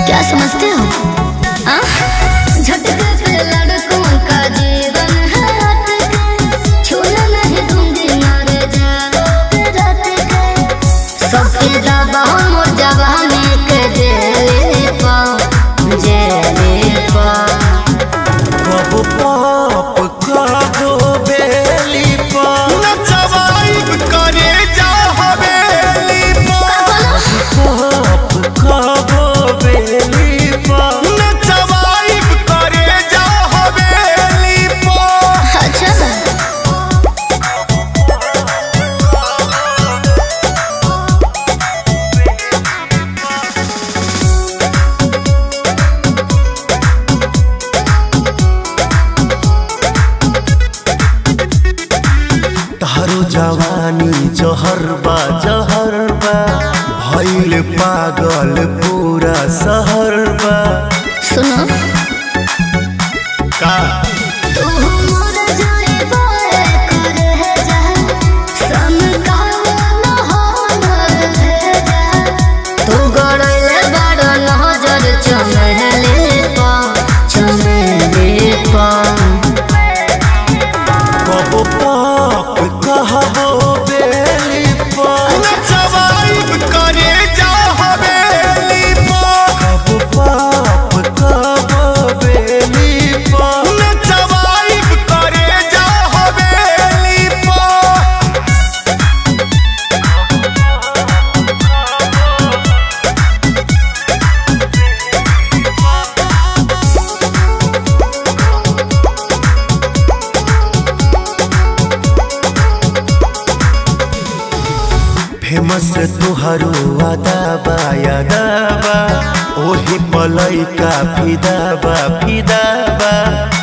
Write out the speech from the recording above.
क्या समझते हो? झटके पे लड़कों का जीवन है अटके, छूने नहीं दूंगी मारे जाओगे रात के। सबके दबाव मोर जवानी के जेले पा कबो पाप कबो बेली पा नचवाइब करे जा हवेली पा। पाप कबो बेली पा नचवाइब करे जा हवेली पा। अच्छा तारो जवानी जहरबा जहरबा भइल पागल पूरा सहरबा। सुनो का कबो पाप कहबो बेली पा नचवाइब करे जा हवेली पा। कबो पाप कहबो बेली पा नचवाइब करे जा हवेली पा। फेमस तुहारो अदाबा यादाबा ओही पलैका फिदाबा फिदाबा।